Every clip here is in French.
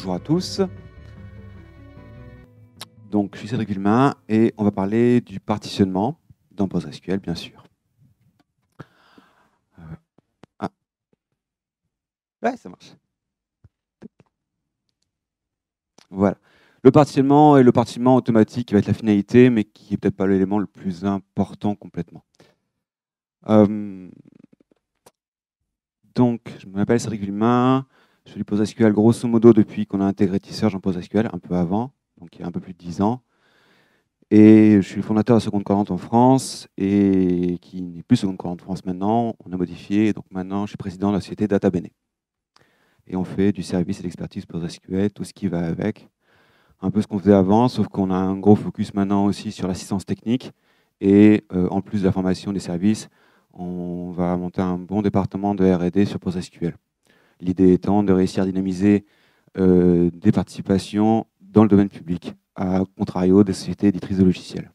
Bonjour à tous. Donc, je suis Cédric Villemain et on va parler du partitionnement dans PostgreSQL, bien sûr. Ouais, ça marche. Voilà. Le partitionnement est le partitionnement automatique qui va être la finalité, mais qui n'est peut-être pas l'élément le plus important complètement. Donc, je m'appelle Cédric Villemain. Je fais du PostgreSQL grosso modo depuis qu'on a intégré T-Search en PostgreSQL, un peu avant, donc il y a un peu plus de 10 ans. Et je suis le fondateur de Seconde Courante en France, et qui n'est plus Seconde Courante en France maintenant. On a modifié, donc maintenant je suis président de la société DataBene. Et on fait du service et de l'expertise PostgreSQL, tout ce qui va avec. Un peu ce qu'on faisait avant, sauf qu'on a un gros focus maintenant aussi sur l'assistance technique. Et en plus de la formation des services, on va monter un bon département de R&D sur PostgreSQL. L'idée étant de réussir à dynamiser des participations dans le domaine public, à contrario des sociétés éditrices de logiciels.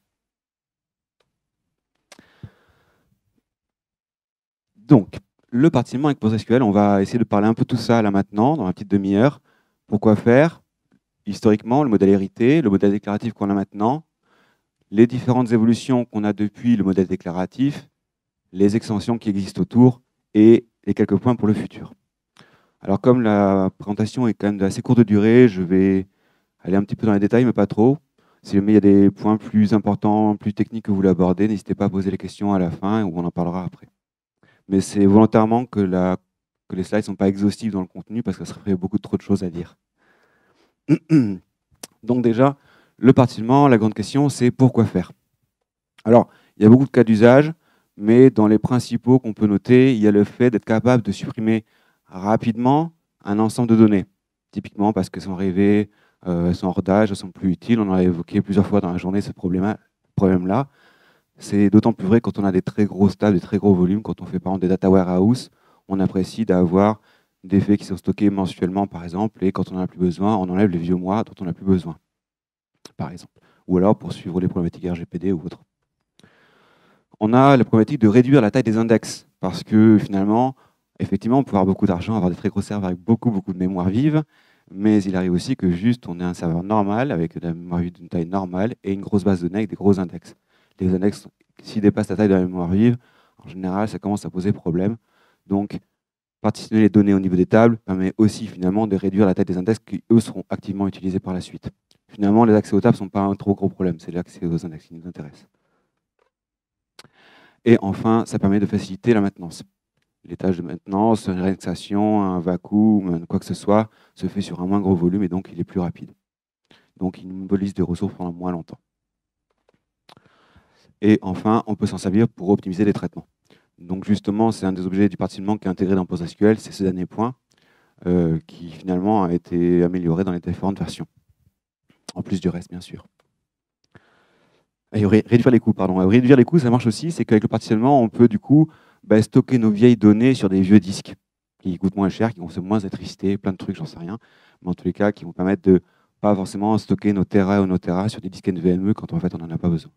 Donc, le partitionnement avec PostgreSQL, on va essayer de parler un peu de tout ça là maintenant, dans la petite demi-heure. Pourquoi faire? Historiquement, le modèle hérité, le modèle déclaratif qu'on a maintenant, les différentes évolutions qu'on a depuis le modèle déclaratif, les extensions qui existent autour et les quelques points pour le futur. Alors, comme la présentation est quand même d'assez courte durée, je vais aller un petit peu dans les détails, mais pas trop. Si jamais il y a des points plus importants, plus techniques que vous voulez aborder, n'hésitez pas à poser les questions à la fin ou on en parlera après. Mais c'est volontairement que les slides ne sont pas exhaustifs dans le contenu parce que ça ferait beaucoup trop de choses à dire. Donc déjà, le partitionnement, la grande question, c'est pourquoi faire? Alors, il y a beaucoup de cas d'usage, mais dans les principaux qu'on peut noter, il y a le fait d'être capable de supprimer rapidement un ensemble de données. Typiquement parce qu'elles sont arrivées, elles sont hors d'âge, elles sont plus utiles. On en a évoqué plusieurs fois dans la journée ce problème-là. C'est d'autant plus vrai quand on a des très grosses tables, des très gros volumes. Quand on fait par exemple des data warehouse, on apprécie d'avoir des faits qui sont stockés mensuellement, par exemple, et quand on n'en a plus besoin, on enlève les vieux mois dont on n'a plus besoin, par exemple. Ou alors pour suivre les problématiques RGPD ou autres. On a la problématique de réduire la taille des index, parce que finalement, effectivement, on peut avoir beaucoup d'argent, avoir des très gros serveurs avec beaucoup de mémoire vive, mais il arrive aussi que juste on ait un serveur normal, avec de la mémoire vive d'une taille normale, et une grosse base de données avec des gros index. Les index, s'ils dépassent la taille de la mémoire vive, en général, ça commence à poser problème. Donc, partitionner les données au niveau des tables permet aussi finalement de réduire la taille des index qui, eux, seront activement utilisés par la suite. Finalement, les accès aux tables ne sont pas un trop gros problème, c'est l'accès aux index qui nous intéresse. Et enfin, ça permet de faciliter la maintenance. Les tâches de maintenance, une réindexation, un vacuum, quoi que ce soit, se fait sur un moins gros volume et donc il est plus rapide. Donc il mobilise des ressources pendant moins longtemps. Et enfin, on peut s'en servir pour optimiser les traitements. Donc justement, c'est un des objets du partitionnement qui est intégré dans PostgreSQL, c'est ce dernier point, qui finalement a été amélioré dans les différentes versions. En plus du reste, bien sûr. Et réduire les coûts, pardon. Réduire les coûts, ça marche aussi, c'est qu'avec le partitionnement, on peut du coup stocker nos vieilles données sur des vieux disques qui coûtent moins cher, qui consomment moins d'électricité, plein de trucs, j'en sais rien, mais en tous les cas, qui vont permettre de pas forcément stocker nos Tera ou nos Tera sur des disques NVMe quand en fait on n'en a pas besoin.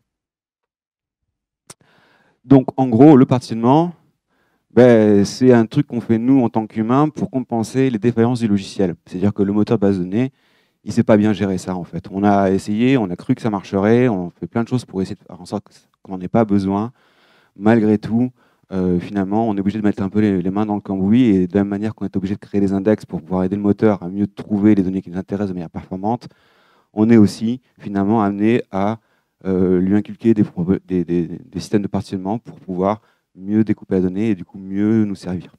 Donc en gros, le partitionnement, c'est un truc qu'on fait nous en tant qu'humains pour compenser les défaillances du logiciel. C'est-à-dire que le moteur de base de données, il ne sait pas bien gérer ça en fait. On a essayé, on a cru que ça marcherait, on fait plein de choses pour essayer de faire en sorte qu'on n'en ait pas besoin. Malgré tout, finalement, on est obligé de mettre un peu les mains dans le cambouis et de la même manière qu'on est obligé de créer des index pour pouvoir aider le moteur à mieux trouver les données qui nous intéressent de manière performante, on est aussi finalement amené à lui inculquer des systèmes de partitionnement pour pouvoir mieux découper la donnée et du coup mieux nous servir.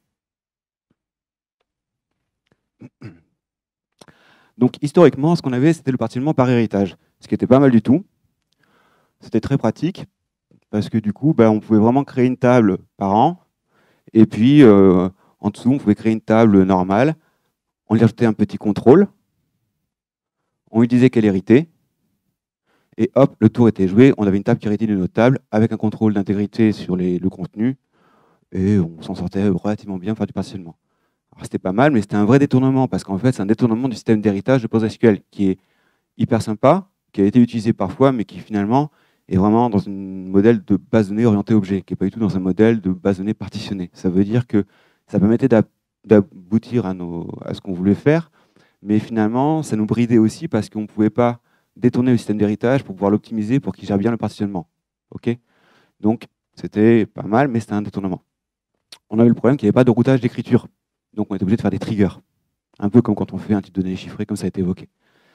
Donc historiquement, ce qu'on avait, c'était le partitionnement par héritage, ce qui était pas mal du tout. C'était très pratique parce que du coup, on pouvait vraiment créer une table par an et puis en dessous, on pouvait créer une table normale. On lui ajoutait un petit contrôle. On lui disait qu'elle héritait. Et hop, le tour était joué. On avait une table qui héritait d'une autre table avec un contrôle d'intégrité sur le contenu. Et on s'en sortait relativement bien pour faire du partitionnement. Alors c'était pas mal, mais c'était un vrai détournement parce qu'en fait, c'est un détournement du système d'héritage de PostgreSQL qui est hyper sympa, qui a été utilisé parfois, mais qui finalement est vraiment dans un modèle de base de données orientée objet, qui n'est pas du tout dans un modèle de base de données partitionnée. Ça veut dire que ça permettait d'aboutir à ce qu'on voulait faire, mais finalement, ça nous bridait aussi parce qu'on ne pouvait pas détourner le système d'héritage pour pouvoir l'optimiser pour qu'il gère bien le partitionnement. Okay, donc, c'était pas mal, mais c'était un détournement. On avait le problème qu'il n'y avait pas de routage d'écriture. Donc, on était obligé de faire des triggers. Un peu comme quand on fait un type de données chiffré, comme ça a été évoqué.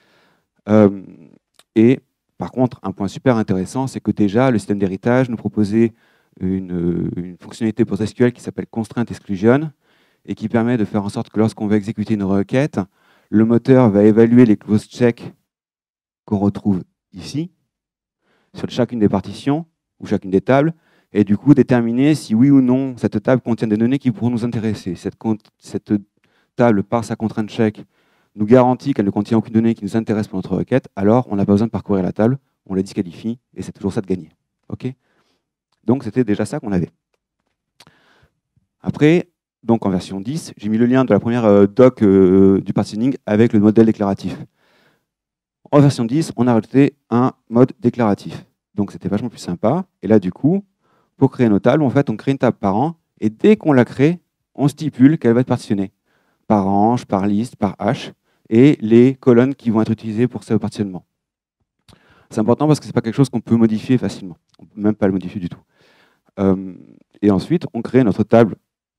Et par contre, un point super intéressant, c'est que déjà, le système d'héritage nous proposait une fonctionnalité PostgreSQL qui s'appelle Constraint Exclusion et qui permet de faire en sorte que lorsqu'on va exécuter une requête, le moteur va évaluer les close checks qu'on retrouve ici, sur chacune des partitions ou chacune des tables, et du coup déterminer si oui ou non cette table contient des données qui pourront nous intéresser. Cette table, par sa contrainte check, nous garantit qu'elle ne contient aucune donnée qui nous intéresse pour notre requête, alors on n'a pas besoin de parcourir la table, on la disqualifie, et c'est toujours ça de gagner. Okay, donc c'était déjà ça qu'on avait. Après, donc en version 10, j'ai mis le lien de la première doc du partitioning avec le modèle déclaratif. En version 10, on a rajouté un mode déclaratif. Donc c'était vachement plus sympa. Et là, du coup, pour créer nos tables, en fait, on crée une table par an, et dès qu'on la crée, on stipule qu'elle va être partitionnée par range, par liste, par hash, et les colonnes qui vont être utilisées pour ce partitionnement. C'est important parce que ce n'est pas quelque chose qu'on peut modifier facilement. On ne peut même pas le modifier du tout. Et ensuite, on crée notre table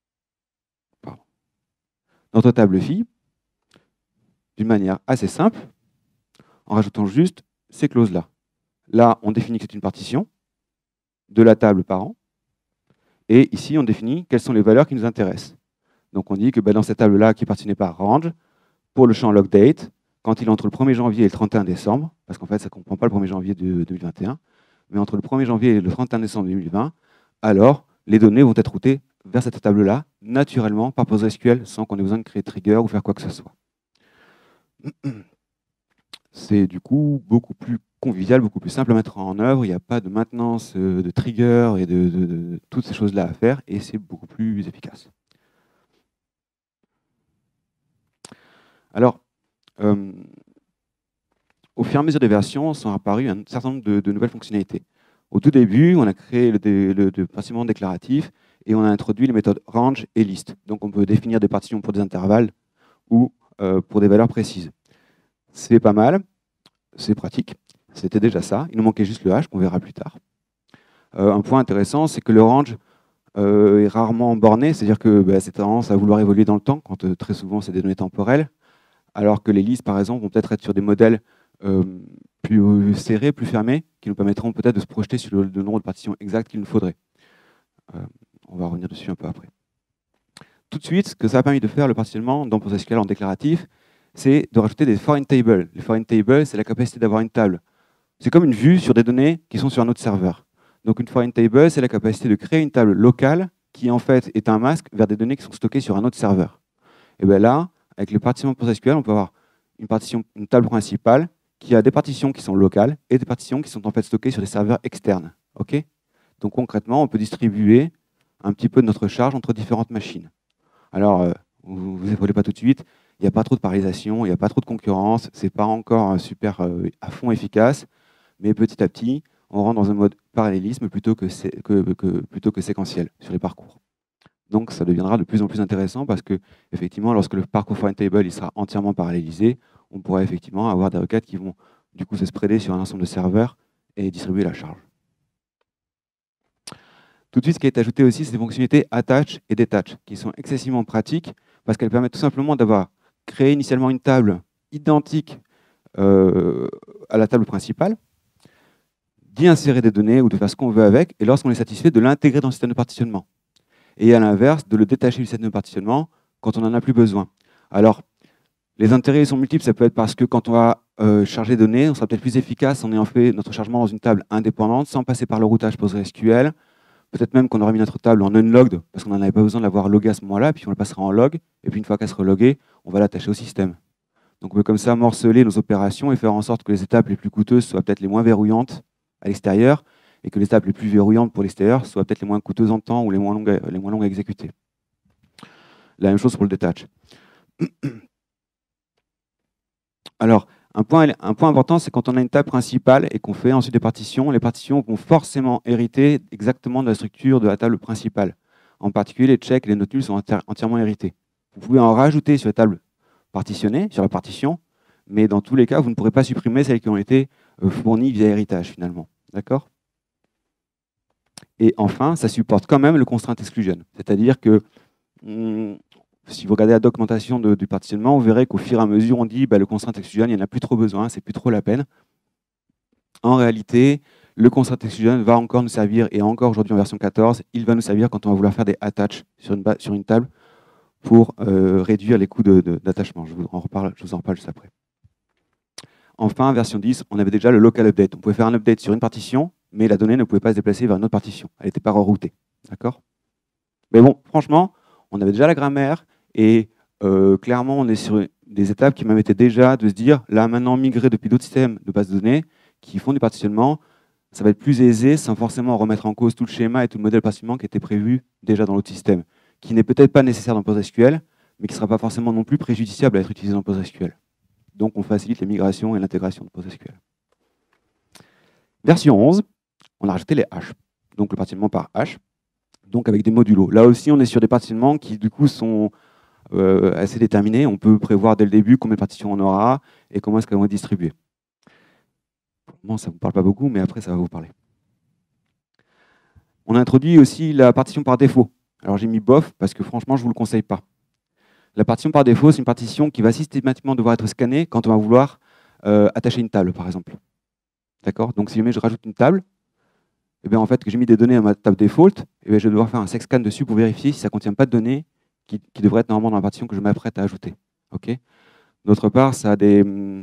phi d'une manière assez simple, en rajoutant juste ces clauses-là. Là, on définit que c'est une partition de la table par an, et ici, on définit quelles sont les valeurs qui nous intéressent. Donc on dit que dans cette table-là, qui est partitionnée par range, pour le champ logDate, quand il est entre le 1er janvier et le 31 décembre, parce qu'en fait, ça ne comprend pas le 1er janvier de 2021, mais entre le 1er janvier et le 31 décembre 2020, alors les données vont être routées vers cette table-là, naturellement, par PostgreSQL, sans qu'on ait besoin de créer de trigger ou faire quoi que ce soit. C'est du coup beaucoup plus convivial, beaucoup plus simple à mettre en œuvre. Il n'y a pas de maintenance de trigger et de toutes ces choses-là à faire, et c'est beaucoup plus efficace. Alors, au fur et à mesure des versions, sont apparues un certain nombre de nouvelles fonctionnalités. Au tout début, on a créé le partitionnement déclaratif et on a introduit les méthodes range et list. Donc, on peut définir des partitions pour des intervalles ou pour des valeurs précises. C'est pas mal, c'est pratique, c'était déjà ça. Il nous manquait juste le hash qu'on verra plus tard. Un point intéressant, c'est que le range est rarement borné, c'est-à-dire que c'est tendance à vouloir évoluer dans le temps, quand très souvent c'est des données temporelles, alors que les listes, par exemple, vont peut-être être sur des modèles plus serrés, plus fermés, qui nous permettront peut-être de se projeter sur le nombre de partitions exactes qu'il nous faudrait. On va revenir dessus un peu après. Tout de suite, ce que ça a permis de faire, le partitionnement dans PostgreSQL en déclaratif, c'est de rajouter des foreign tables. Les foreign tables, c'est la capacité d'avoir une table. C'est comme une vue sur des données qui sont sur un autre serveur. Donc une foreign table, c'est la capacité de créer une table locale qui en fait est un masque vers des données qui sont stockées sur un autre serveur. Et bien là, avec le partitionnement PostgreSQL, on peut avoir une table principale qui a des partitions qui sont locales et des partitions qui sont en fait stockées sur des serveurs externes. Okay, donc concrètement, on peut distribuer un petit peu de notre charge entre différentes machines. Alors, vous ne évoluez pas tout de suite, il n'y a pas trop de parallélisation, il n'y a pas trop de concurrence, ce n'est pas encore super à fond efficace, mais petit à petit, on rentre dans un mode parallélisme plutôt que séquentiel sur les parcours. Donc ça deviendra de plus en plus intéressant parce que, effectivement, lorsque le parcours foreign table il sera entièrement parallélisé, on pourra effectivement avoir des requêtes qui vont du coup se spreader sur un ensemble de serveurs et distribuer la charge. Tout de suite, ce qui est ajouté aussi, c'est des fonctionnalités attach et detach, qui sont excessivement pratiques parce qu'elles permettent tout simplement d'avoir créé initialement une table identique à la table principale, d'y insérer des données ou de faire ce qu'on veut avec, et lorsqu'on est satisfait, de l'intégrer dans le système de partitionnement. Et à l'inverse, de le détacher du système de partitionnement quand on n'en a plus besoin. Alors, les intérêts sont multiples. Ça peut être parce que quand on va charger des données, on sera peut-être plus efficace en ayant fait notre chargement dans une table indépendante, sans passer par le routage PostgreSQL. Peut-être même qu'on aura mis notre table en unlogged, parce qu'on n'en avait pas besoin de l'avoir loguée à ce moment-là, puis on la passera en log, et puis une fois qu'elle sera loguée, on va l'attacher au système. Donc on peut comme ça morceler nos opérations et faire en sorte que les étapes les plus coûteuses soient peut-être les moins verrouillantes à l'extérieur, et que les étapes les plus verrouillantes pour l'extérieur soient peut-être les moins coûteuses en temps ou les moins longues à exécuter. La même chose pour le detach. Alors, un point important, c'est quand on a une table principale et qu'on fait ensuite des partitions, les partitions vont forcément hériter exactement de la structure de la table principale. En particulier, les checks et les notes nulles sont entièrement hérités. Vous pouvez en rajouter sur la table partitionnées sur la partition, mais dans tous les cas, vous ne pourrez pas supprimer celles qui ont été fournies via héritage, finalement. D'accord? Et enfin, ça supporte quand même le constraint exclusion. C'est-à-dire que si vous regardez la documentation du partitionnement, vous verrez qu'au fur et à mesure, on dit le constraint exclusion, il n'y en a plus trop besoin, c'est plus trop la peine. En réalité, le constraint exclusion va encore nous servir, et encore aujourd'hui en version 14, il va nous servir quand on va vouloir faire des attach sur une table pour réduire les coûts d'attachement. Je vous en reparle juste après. Enfin, version 10, on avait déjà le local update. On pouvait faire un update sur une partition, mais la donnée ne pouvait pas se déplacer vers une autre partition. Elle n'était pas reroutée. D'accord? Mais bon, franchement, on avait déjà la grammaire, et clairement, on est sur des étapes qui m'avaient été déjà de se dire, là maintenant, migrer depuis d'autres systèmes de bases de données qui font du partitionnement, ça va être plus aisé sans forcément remettre en cause tout le schéma et tout le modèle partitionnement qui était prévu déjà dans l'autre système, qui n'est peut-être pas nécessaire dans PostgreSQL, mais qui ne sera pas forcément non plus préjudiciable à être utilisé dans PostgreSQL. Donc on facilite les migrations et l'intégration de PostgreSQL. Version 11, on a rajouté les hash, donc le partitionnement par hash, donc avec des modulos. Là aussi, on est sur des partitionnements qui du coup sont assez déterminés. On peut prévoir dès le début combien de partitions on aura et comment est-ce qu'elles vont être distribuées. Bon, ça ne vous parle pas beaucoup, mais après, ça va vous parler. On a introduit aussi la partition par défaut. Alors, j'ai mis bof parce que franchement, je ne vous le conseille pas. La partition par défaut, c'est une partition qui va systématiquement devoir être scannée quand on va vouloir attacher une table, par exemple. D'accord? Donc, si jamais je rajoute une table, eh bien, en fait, que j'ai mis des données à ma table default, eh bien, je vais devoir faire un sexscan dessus pour vérifier si ça ne contient pas de données qui devraient être normalement dans la partition que je m'apprête à ajouter. Okay? D'autre part, ça a des...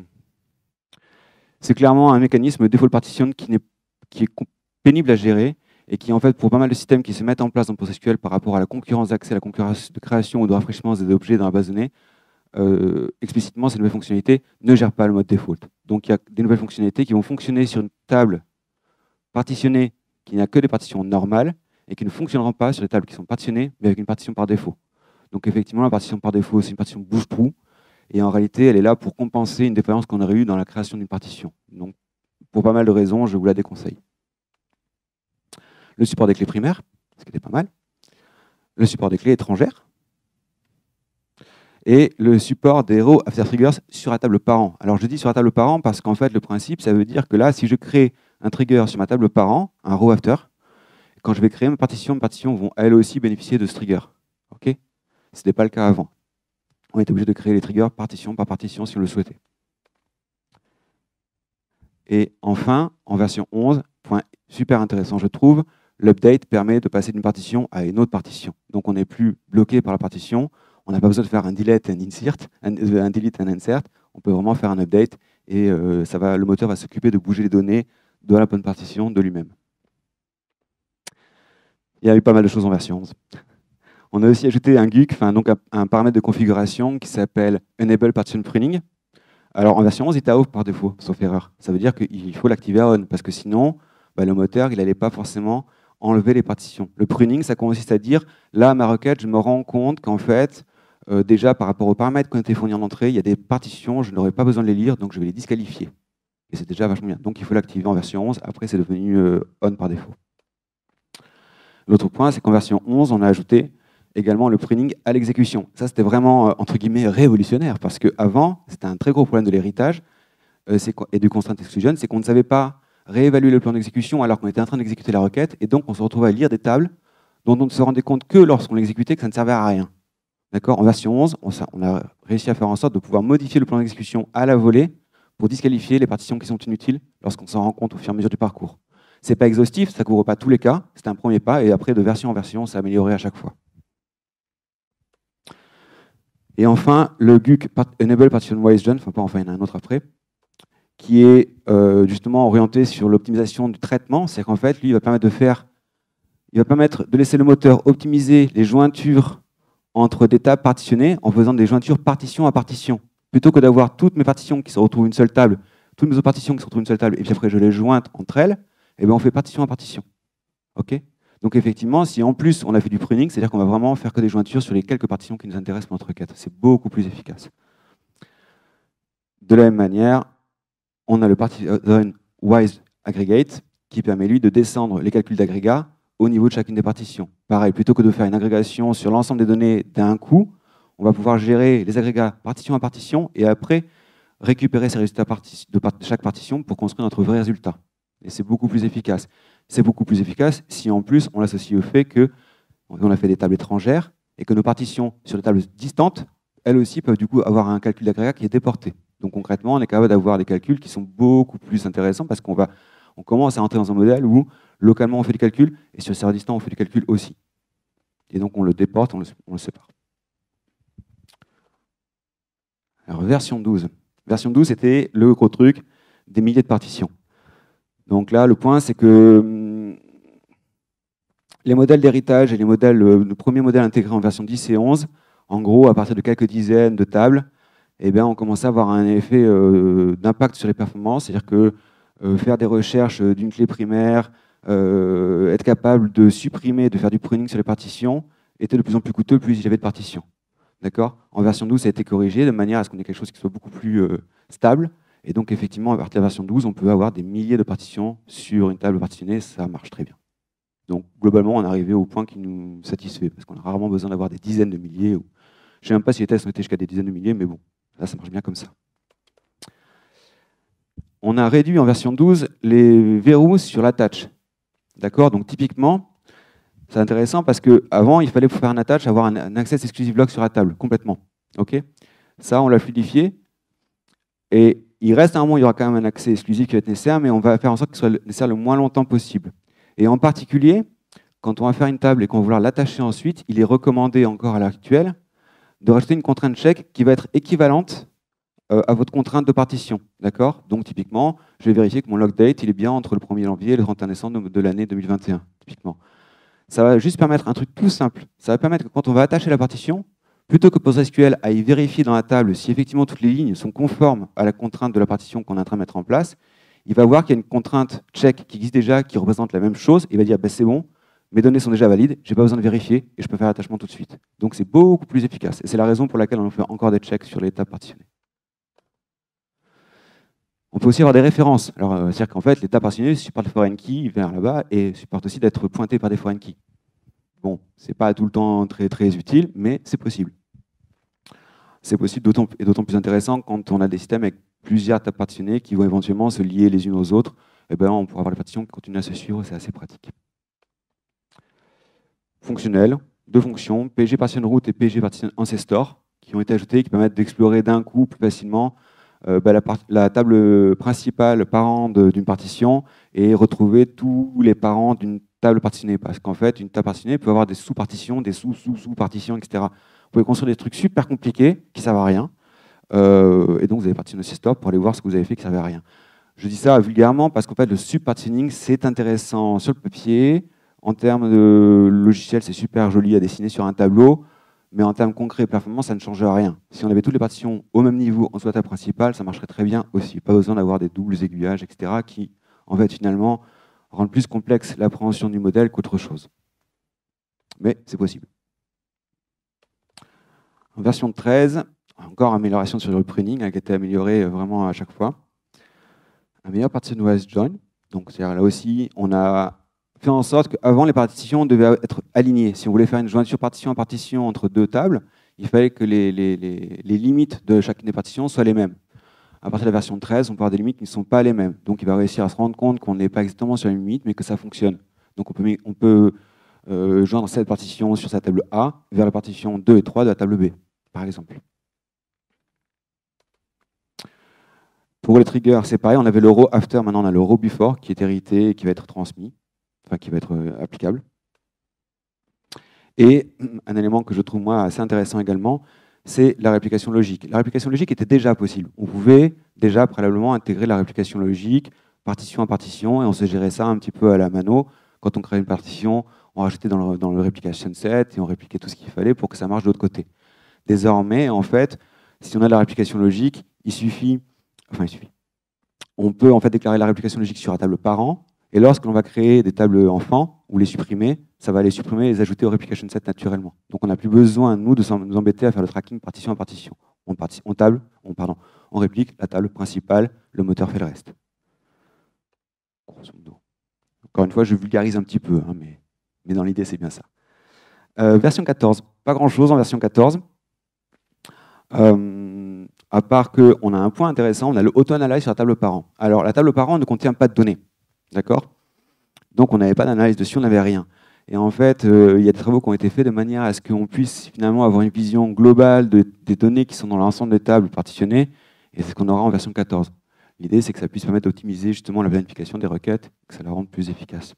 C'est clairement un mécanisme default partition qui est pénible à gérer et qui, en fait, pour pas mal de systèmes qui se mettent en place dans PostgreSQL par rapport à la concurrence d'accès, à la concurrence de création ou de rafraîchissement des objets dans la base de données, explicitement, ces nouvelles fonctionnalités ne gèrent pas le mode default. Donc, il y a des nouvelles fonctionnalités qui vont fonctionner sur une table partitionnée qui n'a que des partitions normales et qui ne fonctionneront pas sur des tables qui sont partitionnées, mais avec une partition par défaut. Donc, effectivement, la partition par défaut, c'est une partition bouche-trou. Et en réalité, elle est là pour compenser une défaillance qu'on aurait eue dans la création d'une partition. Donc, pour pas mal de raisons, je vous la déconseille. Le support des clés primaires, ce qui était pas mal. Le support des clés étrangères. Et le support des row after triggers sur la table parent. Alors, je dis sur la table parent parce qu'en fait, le principe, ça veut dire que là, si je crée un trigger sur ma table parent, un row after, quand je vais créer mes partitions vont elles aussi bénéficier de ce trigger. Okay? Ce n'était pas le cas avant. On est obligé de créer les triggers partition par partition si on le souhaitait. Et enfin, en version 11, point super intéressant je trouve, l'update permet de passer d'une partition à une autre partition. Donc on n'est plus bloqué par la partition, on n'a pas besoin de faire un delete and insert, un delete and insert, on peut vraiment faire un update et le moteur va s'occuper de bouger les données de la bonne partition de lui-même. Il y a eu pas mal de choses en version 11. On a aussi ajouté un GUC, donc un paramètre de configuration qui s'appelle Enable Partition Pruning. Alors en version 11, il était à off par défaut, sauf erreur. Ça veut dire qu'il faut l'activer à on, parce que sinon, le moteur, il n'allait pas forcément enlever les partitions. Le pruning, ça consiste à dire, là, ma requête, je me rends compte qu'en fait, déjà par rapport aux paramètres qui ont été fournis en entrée, il y a des partitions, je n'aurais pas besoin de les lire, donc je vais les disqualifier. Et c'est déjà vachement bien. Donc il faut l'activer en version 11, après c'est devenu on par défaut. L'autre point, c'est qu'en version 11, on a ajouté également le pruning à l'exécution. Ça, c'était vraiment, entre guillemets, révolutionnaire, parce qu'avant, c'était un très gros problème de l'héritage et du constraint exclusion, c'est qu'on ne savait pas réévaluer le plan d'exécution alors qu'on était en train d'exécuter la requête, et donc on se retrouvait à lire des tables dont on ne se rendait compte que lorsqu'on l'exécutait que ça ne servait à rien. En version 11, on a réussi à faire en sorte de pouvoir modifier le plan d'exécution à la volée pour disqualifier les partitions qui sont inutiles lorsqu'on s'en rend compte au fur et à mesure du parcours. Ce n'est pas exhaustif, ça ne couvre pas tous les cas, c'est un premier pas, et après, de version en version, ça amélioré à chaque fois. Et enfin, le GUC Enable Partition Wise John, il y en a un autre après, qui est justement orienté sur l'optimisation du traitement. C'est qu'en fait, lui, il va permettre de laisser le moteur optimiser les jointures entre des tables partitionnées en faisant des jointures partition à partition. Plutôt que d'avoir toutes mes partitions qui se retrouvent une seule table, toutes mes autres partitions qui se retrouvent une seule table, et puis après je les jointe entre elles, et bien on fait partition à partition. Okay? Donc effectivement, si en plus on a fait du pruning, c'est-à-dire qu'on va vraiment faire que des jointures sur les quelques partitions qui nous intéressent pour notre requête. C'est beaucoup plus efficace. De la même manière, on a le Partition Wise Aggregate qui permet lui de descendre les calculs d'agrégat au niveau de chacune des partitions. Pareil, plutôt que de faire une agrégation sur l'ensemble des données d'un coup, on va pouvoir gérer les agrégats partition à partition et après récupérer ces résultats de chaque partition pour construire notre vrai résultat. Et c'est beaucoup plus efficace. C'est beaucoup plus efficace si en plus on l'associe au fait qu'on a fait des tables étrangères et que nos partitions sur des tables distantes, elles aussi peuvent du coup avoir un calcul d'agrégat qui est déporté. Donc concrètement, on est capable d'avoir des calculs qui sont beaucoup plus intéressants parce qu'on commence à entrer dans un modèle où localement on fait des calculs et sur le serveur distant on fait des calculs aussi. Et donc on le déporte, on le sépare. Alors version 12. Version 12, c'était le gros truc des milliers de partitions. Donc là, le point, c'est que les modèles d'héritage et le premier modèle intégré en version 10 et 11, en gros, à partir de quelques dizaines de tables, eh bien, on commence à avoir un effet d'impact sur les performances. C'est-à-dire que faire des recherches d'une clé primaire, être capable de supprimer, de faire du pruning sur les partitions, était de plus en plus coûteux plus il y avait de partitions. D'accord ? En version 12, ça a été corrigé de manière à ce qu'on ait quelque chose qui soit beaucoup plus stable. Et donc, effectivement, à partir de la version 12, on peut avoir des milliers de partitions sur une table partitionnée. Ça marche très bien. Donc, globalement, on est arrivé au point qui nous satisfait, parce qu'on a rarement besoin d'avoir des dizaines de milliers. Je ne sais même pas si les tests ont été jusqu'à des dizaines de milliers, mais bon, là, ça marche bien comme ça. On a réduit en version 12 les verrous sur l'attach. D'accord ? Donc, typiquement, c'est intéressant parce qu'avant, il fallait, pour faire un attach, avoir un access exclusive log sur la table, complètement. OK ? Ça, on l'a fluidifié. Et il reste un moment, il y aura quand même un accès exclusif qui va être nécessaire, mais on va faire en sorte qu'il soit nécessaire le moins longtemps possible. Et en particulier, quand on va faire une table et qu'on va vouloir l'attacher ensuite, il est recommandé encore à l'heure actuelle de rajouter une contrainte check qui va être équivalente à votre contrainte de partition. D'accord ? Donc typiquement, je vais vérifier que mon log date il est bien entre le 1er janvier et le 31 décembre de l'année 2021. Typiquement. Ça va juste permettre un truc tout simple. Ça va permettre que quand on va attacher la partition, plutôt que PostgreSQL aille vérifier dans la table si effectivement toutes les lignes sont conformes à la contrainte de la partition qu'on est en train de mettre en place, il va voir qu'il y a une contrainte check qui existe déjà, qui représente la même chose, et il va dire bah, c'est bon, mes données sont déjà valides, je n'ai pas besoin de vérifier, et je peux faire l'attachement tout de suite. Donc c'est beaucoup plus efficace. Et c'est la raison pour laquelle on fait encore des checks sur les tables partitionnées. On peut aussi avoir des références. Alors, c'est-à-dire qu'en fait, les tables partitionnées supportent le foreign key vers là-bas, et supportent aussi d'être pointés par des foreign keys. Bon, ce n'est pas tout le temps très, très utile, mais c'est possible. C'est possible et d'autant plus intéressant quand on a des systèmes avec plusieurs tables partitionnées qui vont éventuellement se lier les unes aux autres. Et ben, on pourra avoir les partitions qui continuent à se suivre, c'est assez pratique. Fonctionnel, deux fonctions, PG partition root et PG partition ancestor, qui ont été ajoutées, qui permettent d'explorer d'un coup plus facilement la table principale parent d'une partition et retrouver tous les parents d'une table partitionnée. Parce qu'en fait, une table partitionnée peut avoir des sous-partitions, des sous-sous-sous-partitions, etc. Vous pouvez construire des trucs super compliqués qui ne servent à rien. Et donc, vous avez partitionné stop pour aller voir ce que vous avez fait qui ne servait à rien. Je dis ça vulgairement parce qu'en fait, le subpartitioning, c'est intéressant sur le papier. En termes de logiciel, c'est super joli à dessiner sur un tableau. Mais en termes concrets et performance, ça ne change rien. Si on avait toutes les partitions au même niveau en dessous de la table principale, ça marcherait très bien aussi. Pas besoin d'avoir des doubles aiguillages, etc., qui, en fait, finalement, rendent plus complexe l'appréhension du modèle qu'autre chose. Mais c'est possible. En version 13, encore amélioration sur le pruning, qui a été améliorée vraiment à chaque fois. Un meilleur partition-wise join. Donc, c'est-à-dire là aussi, on a fait en sorte qu'avant, les partitions devaient être alignées. Si on voulait faire une jointure partition à partition entre deux tables, il fallait que les limites de chacune des partitions soient les mêmes. À partir de la version 13, on peut avoir des limites qui ne sont pas les mêmes. Donc, il va réussir à se rendre compte qu'on n'est pas exactement sur une limite, mais que ça fonctionne. Donc, on peut joindre cette partition sur sa table A vers la partition 2 et 3 de la table B, par exemple. Pour les triggers, c'est pareil. On avait le row after, maintenant on a le row before qui est hérité et qui va être transmis, enfin qui va être applicable. Et un élément que je trouve moi assez intéressant également, c'est la réplication logique. La réplication logique était déjà possible. On pouvait déjà préalablement intégrer la réplication logique, partition à partition, et on se gérait ça un petit peu à la mano. Quand on créait une partition, on rajoutait dans le replication set et on répliquait tout ce qu'il fallait pour que ça marche de l'autre côté. Désormais, en fait, si on a de la réplication logique, il suffit. On peut en fait déclarer la réplication logique sur la table parent, et lorsque l'on va créer des tables enfants ou les supprimer, ça va les supprimer et les ajouter au replication set naturellement. Donc on n'a plus besoin, nous, de nous embêter à faire le tracking partition à partition. On réplique la table principale, le moteur fait le reste. Grosso modo. Encore une fois, je vulgarise un petit peu, hein, mais dans l'idée, c'est bien ça. Version 14, pas grand-chose en version 14. À part qu'on a un point intéressant, on a le auto-analyse sur la table parent. Alors, la table parent ne contient pas de données, d'accord? Donc, on n'avait pas d'analyse dessus, on n'avait rien. Et en fait, il y a des travaux qui ont été faits de manière à ce qu'on puisse finalement avoir une vision globale des données qui sont dans l'ensemble des tables partitionnées, et c'est ce qu'on aura en version 14. L'idée, c'est que ça puisse permettre d'optimiser justement la planification des requêtes, que ça la rende plus efficace.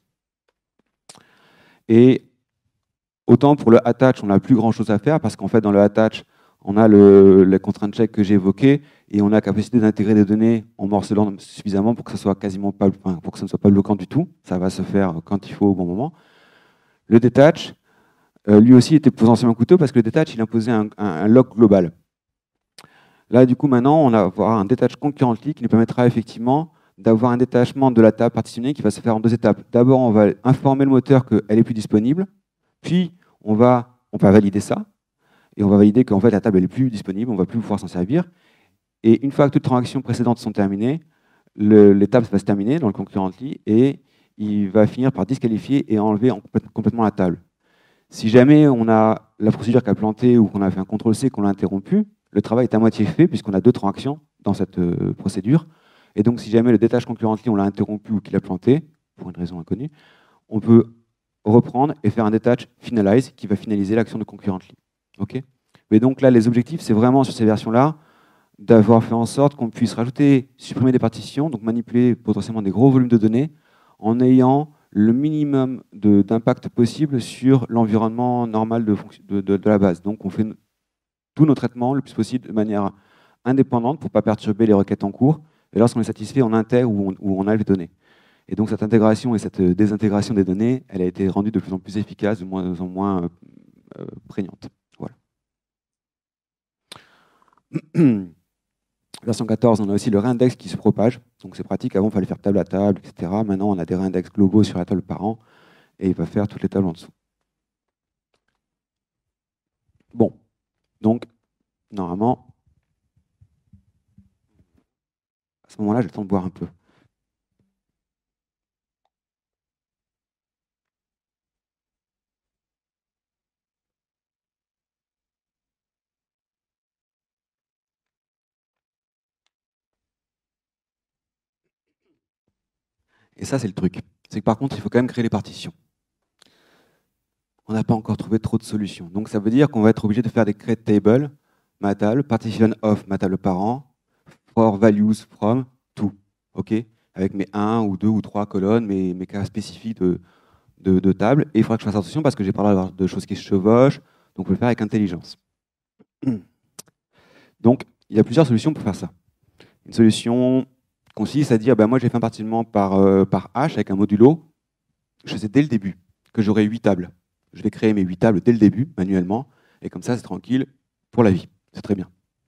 Et autant pour le attach, on n'a plus grand-chose à faire, parce qu'en fait, dans le attach, on a les contraintes check que j'ai évoquées, et on a la capacité d'intégrer des données en morcelant suffisamment pour que ça soit quasiment pas, pour que ça ne soit pas bloquant du tout. Ça va se faire quand il faut, au bon moment. Le detach, lui aussi était potentiellement coûteux parce que le detach, il imposait un lock global. Là, du coup, maintenant, on va avoir un detach concurrently qui nous permettra effectivement d'avoir un détachement de la table partitionnée qui va se faire en deux étapes. D'abord, on va informer le moteur qu'elle est plus disponible, puis on va valider ça, et on va valider qu'en fait la table elle est plus disponible, on ne va plus pouvoir s'en servir. Et une fois que toutes les transactions précédentes sont terminées, l'étape va se terminer dans le concurrently et il va finir par disqualifier et enlever complètement la table. Si jamais on a la procédure qui a planté ou qu'on a fait un CTRL-C, qu'on l'a interrompu, le travail est à moitié fait puisqu'on a deux transactions dans cette procédure. Et donc, si jamais le détache concurrently, on l'a interrompu ou qu'il a planté, pour une raison inconnue, on peut reprendre et faire un detach finalize qui va finaliser l'action de concurrently. Okay. Mais donc là, les objectifs, c'est vraiment sur ces versions-là d'avoir fait en sorte qu'on puisse rajouter, supprimer des partitions, donc manipuler potentiellement des gros volumes de données en ayant le minimum d'impact possible sur l'environnement normal de la base. Donc on fait tous nos traitements le plus possible de manière indépendante pour ne pas perturber les requêtes en cours. Et lorsqu'on est satisfait, on intègre ou on a les données. Et donc cette intégration et cette désintégration des données, elle a été rendue de plus en plus efficace, de moins en moins prégnante. Voilà. Version 14, on a aussi le réindex qui se propage. Donc c'est pratique, avant il fallait faire table à table, etc. Maintenant on a des réindex globaux sur la table parent et il va faire toutes les tables en dessous. Bon, donc normalement, à ce moment-là, j'ai le temps de boire un peu. Et ça, c'est le truc. C'est que par contre, il faut quand même créer les partitions. On n'a pas encore trouvé trop de solutions. Donc ça veut dire qu'on va être obligé de faire des create tables, ma table, partition of ma table parent, for values from, tout. OK, avec mes 1 ou 2 ou 3 colonnes, mes cas spécifiques de table. Et il faudra que je fasse attention parce que j'ai parlé de choses qui se chevauchent. Donc on peut le faire avec intelligence. Donc il y a plusieurs solutions pour faire ça. Une solution consiste à dire, ben, moi j'ai fait un partitionnement par hash avec un modulo. Je sais dès le début que j'aurai 8 tables. Je vais créer mes 8 tables dès le début, manuellement, et comme ça, c'est tranquille pour la vie. C'est très bien.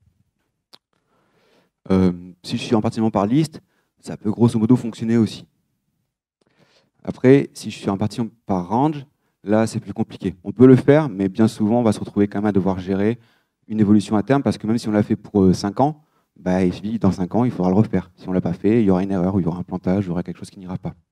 Si je suis en partitionnement par liste, ça peut grosso modo fonctionner aussi. Après, si je suis en partitionnement par range, là, c'est plus compliqué. On peut le faire, mais bien souvent, on va se retrouver quand même à devoir gérer une évolution à terme, parce que même si on l'a fait pour 5 ans, bah, dans 5 ans, il faudra le refaire. Si on ne l'a pas fait, il y aura une erreur, ou il y aura un plantage, il y aura quelque chose qui n'ira pas.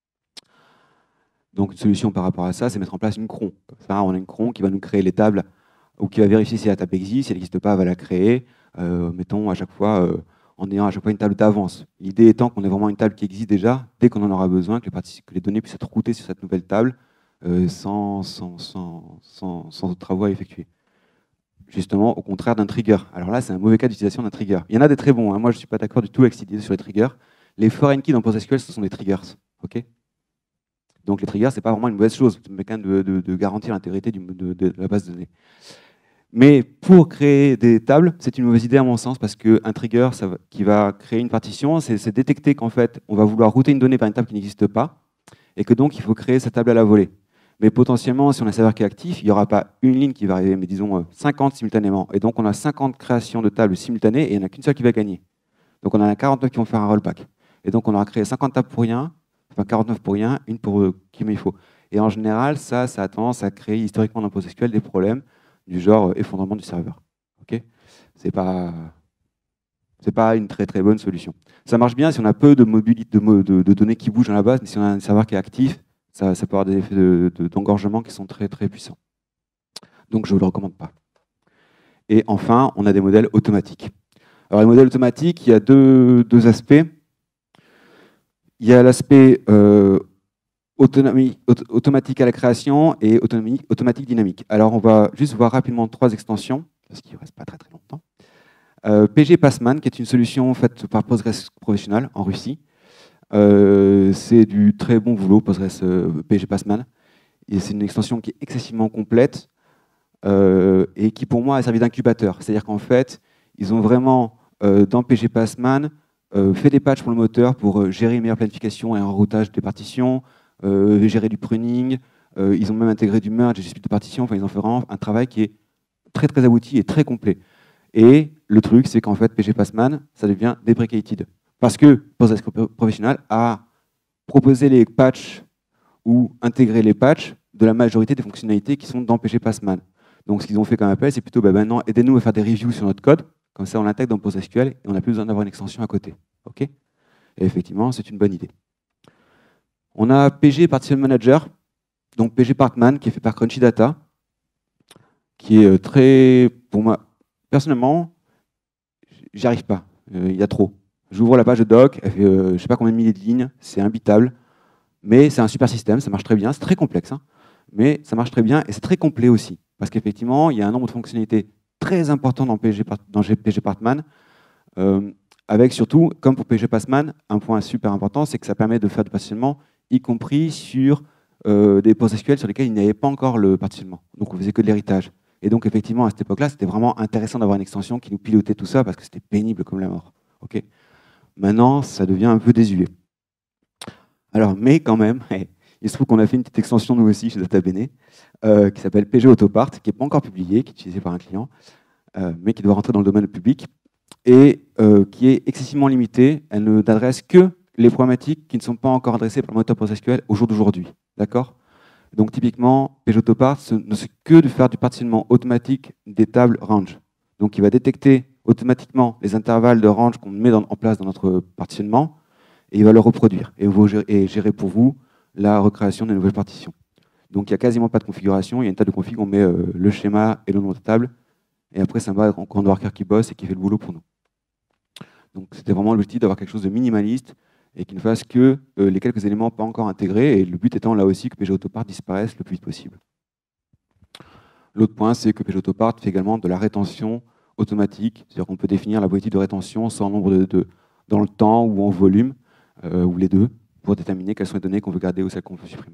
Donc une solution par rapport à ça, c'est mettre en place une cron. Comme ça, on a une cron qui va nous créer les tables, ou qui va vérifier si la table existe. Si elle n'existe pas, elle va la créer, mettons à chaque fois, en ayant à chaque fois une table d'avance. L'idée étant qu'on ait vraiment une table qui existe déjà, dès qu'on en aura besoin, que les données puissent être routées sur cette nouvelle table sans travaux à effectuer. Justement, au contraire d'un trigger. Alors là, c'est un mauvais cas d'utilisation d'un trigger. Il y en a des très bons. Hein. Moi, je ne suis pas d'accord du tout avec cette idée sur les triggers. Les foreign keys dans PostgreSQL, ce sont des triggers. Okay. Donc les triggers, ce n'est pas vraiment une mauvaise chose. Ça permet quand même de garantir l'intégrité de la base de données. Mais pour créer des tables, c'est une mauvaise idée à mon sens, parce qu'un trigger qui va créer une partition, c'est détecter qu'en fait, on va vouloir router une donnée par une table qui n'existe pas, et que donc il faut créer cette table à la volée. Mais potentiellement, si on a un serveur qui est actif, il n'y aura pas une ligne qui va arriver, mais disons 50 simultanément. Et donc on a 50 créations de tables simultanées, et il n'y en a qu'une seule qui va gagner. Donc on en a 49 qui vont faire un rollback. Et donc on aura créé 50 tables pour rien, enfin 49 pour rien, une pour qui il faut. Et en général, ça a tendance à créer historiquement dans PostgreSQL des problèmes du genre effondrement du serveur. Okay, c'est pas une très très bonne solution. Ça marche bien si on a peu de mobilité de données qui bougent dans la base, mais si on a un serveur qui est actif, ça peut avoir des effets d'engorgement qui sont très très puissants. Donc je ne vous le recommande pas. Et enfin, on a des modèles automatiques. Alors les modèles automatiques, il y a deux aspects. Il y a l'aspect automatique à la création et automatique dynamique. Alors on va juste voir rapidement 3 extensions, parce qu'il ne reste pas très très longtemps. PG Passman, qui est une solution faite par Postgres Professional en Russie. C'est du très bon boulot, Postgres PG Passman. Et c'est une extension qui est excessivement complète et qui, pour moi, a servi d'incubateur. C'est-à-dire qu'en fait, ils ont vraiment, dans PG Passman, fait des patchs pour le moteur pour gérer une meilleure planification et un routage des partitions, gérer du pruning. Ils ont même intégré du merge et du split de partitions. Enfin, ils ont fait vraiment un travail qui est très, très abouti et très complet. Et le truc, c'est qu'en fait, PG Passman, ça devient deprecated. Parce que Postgres Professional a proposé les patchs ou intégré les patchs de la majorité des fonctionnalités qui sont dans PG Passman. Donc, ce qu'ils ont fait comme appel, c'est plutôt, maintenant, aidez-nous à faire des reviews sur notre code. Comme ça, on l'intègre dans PostgreSQL et on n'a plus besoin d'avoir une extension à côté. OK ? Et effectivement, c'est une bonne idée. On a PG Partition Manager, donc PG Partman, qui est fait par Crunchy Data, qui est très, pour moi, personnellement, j'y arrive pas. Il y a trop. J'ouvre la page de doc, elle fait je ne sais pas combien de milliers de lignes, c'est imbitable, mais c'est un super système, ça marche très bien, c'est très complexe, hein, mais ça marche très bien et c'est très complet aussi. Parce qu'effectivement, il y a un nombre de fonctionnalités très important dans PG Partman, avec surtout, comme pour PG Passman, un point super important, c'est que ça permet de faire du partitionnement, y compris sur des PostgreSQL sur lesquels il n'y avait pas encore le partitionnement. Donc on faisait que de l'héritage. Et donc effectivement, à cette époque-là, c'était vraiment intéressant d'avoir une extension qui nous pilotait tout ça, parce que c'était pénible comme la mort. Okay. Maintenant, ça devient un peu désuet. Alors, mais quand même, il se trouve qu'on a fait une petite extension, nous aussi, chez DataBene, qui s'appelle PG Autopart, qui n'est pas encore publiée, qui est utilisée par un client, mais qui doit rentrer dans le domaine public, et qui est excessivement limitée. Elle ne n'adresse que les problématiques qui ne sont pas encore adressées par le moteur PostgreSQL au jour d'aujourd'hui. D'accord ? Donc, typiquement, PG Autopart ne fait que de faire du partitionnement automatique des tables range. Donc, il va détecter automatiquement les intervalles de range qu'on met en place dans notre partitionnement, et il va le reproduire et gérer pour vous la recréation des nouvelles partitions. Donc il n'y a quasiment pas de configuration, il y a une table de config, on met le schéma et le nom de table, et après c'est un grand worker qui bosse et qui fait le boulot pour nous. Donc c'était vraiment l'objectif d'avoir quelque chose de minimaliste et qui ne fasse que les quelques éléments pas encore intégrés, et le but étant là aussi que PG Autopart disparaisse le plus vite possible. L'autre point, c'est que PG Autopart fait également de la rétention automatique, c'est-à-dire qu'on peut définir la politique de rétention sans nombre dans le temps ou en volume, ou les deux, pour déterminer quelles sont les données qu'on veut garder ou celles qu'on veut supprimer.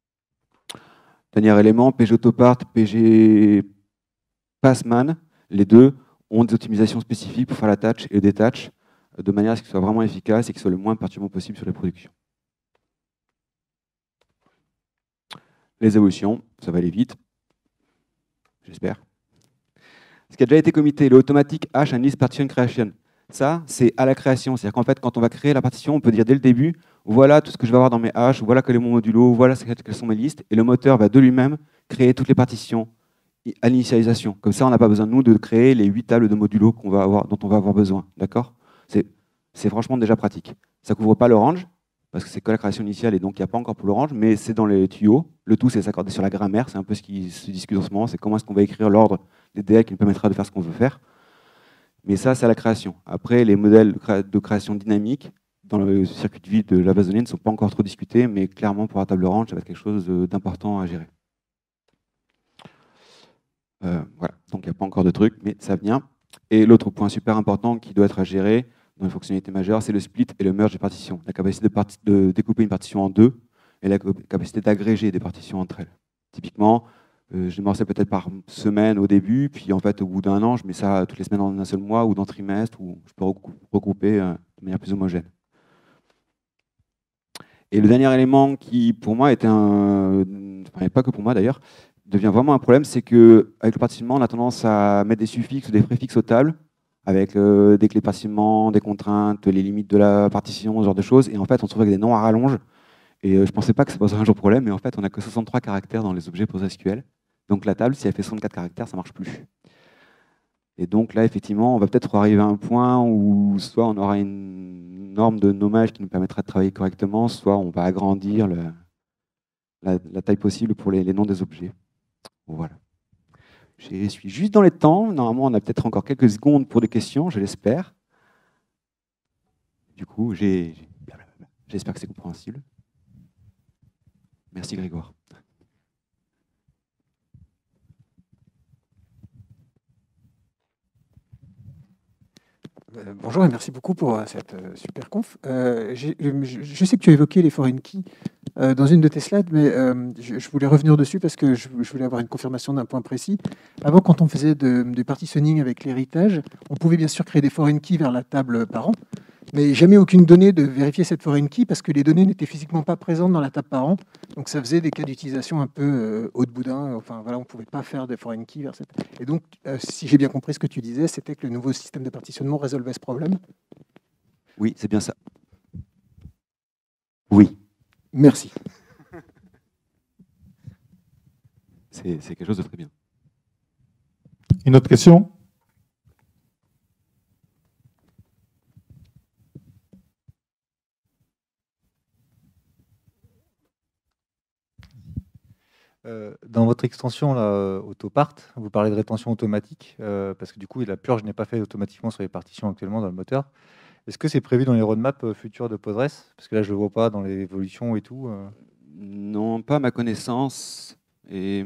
Dernier élément, PG Autopart, PG Passman, les deux ont des optimisations spécifiques pour faire l'attach et le détach, de manière à ce qu'ils soient vraiment efficaces et qu'ils soient le moins perturbants possible sur les productions. Les évolutions, ça va aller vite, j'espère. Ce qui a déjà été commité, le automatic hash and list partition creation. Ça, c'est à la création. C'est-à-dire qu'en fait, quand on va créer la partition, on peut dire dès le début, voilà tout ce que je vais avoir dans mes hashes, voilà quel est mon modulo, voilà quelles sont mes listes, et le moteur va de lui-même créer toutes les partitions à l'initialisation. Comme ça, on n'a pas besoin de nous de créer les 8 tables de modulo dont on va avoir besoin. D'accord ? C'est franchement déjà pratique. Ça ne couvre pas l'orange, parce que c'est que la création initiale, et donc il n'y a pas encore pour l'orange, mais c'est dans les tuyaux. Le tout, c'est s'accorder sur la grammaire. C'est un peu ce qui se discute en ce moment, c'est comment est-ce qu'on va écrire l'ordre des DL qui nous permettra de faire ce qu'on veut faire. Mais ça, c'est à la création. Après, les modèles de création dynamique dans le circuit de vie de la base de données ne sont pas encore trop discutés, mais clairement, pour la table orange, ça va être quelque chose d'important à gérer. Voilà, donc il n'y a pas encore de truc, mais ça vient. Et l'autre point super important qui doit être à gérer dans les fonctionnalités majeures, c'est le split et le merge des partitions. La capacité de découper une partition en deux et la capacité d'agréger des partitions entre elles. Typiquement, je démarrais peut-être par semaine au début, puis en fait, au bout d'un an, je mets ça toutes les semaines dans un seul mois ou dans un trimestre, où je peux regrouper de manière plus homogène. Et le dernier élément qui, pour moi, était enfin, pas que pour moi d'ailleurs, devient vraiment un problème, c'est qu'avec le partitionnement, on a tendance à mettre des suffixes ou des préfixes aux tables, avec des clés de partitionnement, des contraintes, les limites de la partition, ce genre de choses, et en fait, on se retrouve avec des noms à rallonge. Et je ne pensais pas que ça poserait un jour problème, mais en fait, on n'a que 63 caractères dans les objets PostgreSQL. Donc la table, si elle fait 64 caractères, ça ne marche plus. Et donc là, effectivement, on va peut-être arriver à un point où soit on aura une norme de nommage qui nous permettra de travailler correctement, soit on va agrandir la taille possible pour les noms des objets. Voilà. Je suis juste dans les temps. Normalement, on a peut-être encore quelques secondes pour des questions, je l'espère. Du coup, j'espère que c'est compréhensible. Merci Grégoire. Bonjour et merci beaucoup pour cette super conf. Je sais que tu as évoqué les foreign keys dans une de tes slides, mais je voulais revenir dessus parce que je voulais avoir une confirmation d'un point précis. Avant, quand on faisait du partitioning avec l'héritage, on pouvait bien sûr créer des foreign keys vers la table parent, mais jamais aucune donnée de vérifier cette foreign key parce que les données n'étaient physiquement pas présentes dans la table parent. Donc ça faisait des cas d'utilisation un peu haut de boudin. Enfin voilà, on ne pouvait pas faire des foreign keys vers cette. Et donc, si j'ai bien compris ce que tu disais, c'était que le nouveau système de partitionnement résolvait ce problème. Oui, c'est bien ça. Oui. Merci. C'est quelque chose de très bien. Une autre question? Dans votre extension là, Autopart, vous parlez de rétention automatique, parce que du coup, la purge n'est pas faite automatiquement sur les partitions actuellement dans le moteur. Est-ce que c'est prévu dans les roadmaps futurs de Postgres? Parce que là, je ne le vois pas dans les évolutions et tout. Non, pas à ma connaissance. Et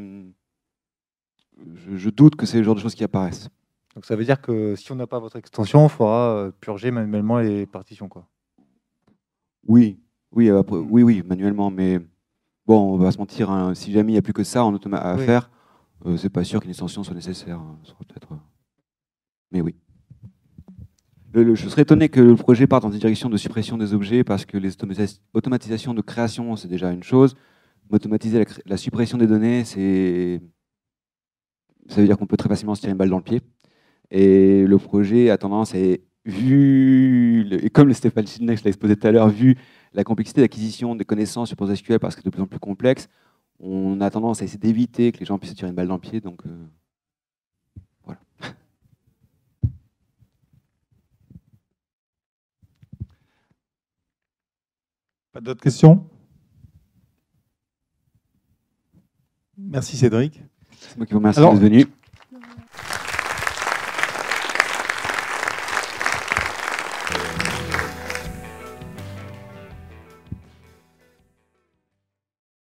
je doute que c'est le genre de choses qui apparaissent. Donc ça veut dire que si on n'a pas votre extension, il faudra purger manuellement les partitions, quoi. Oui, oui, oui, manuellement, mais bon, on va se mentir, hein, si jamais il n'y a plus que ça à faire, c'est pas sûr qu'une extension soit nécessaire. Hein, ça sera peut-être, mais oui. Je serais étonné que le projet parte dans une direction de suppression des objets parce que les automatisations de création, c'est déjà une chose. Automatiser la suppression des données, ça veut dire qu'on peut très facilement se tirer une balle dans le pied. Et le projet a tendance à, et comme le Stéphane Chilnex l'a exposé tout à l'heure, vu la complexité d'acquisition des connaissances sur PostgreSQL parce que c'est de plus en plus complexe, on a tendance à essayer d'éviter que les gens puissent se tirer une balle dans le pied. Donc, voilà. Pas d'autres questions? Merci Cédric. C'est moi qui vous remercie d'être venu.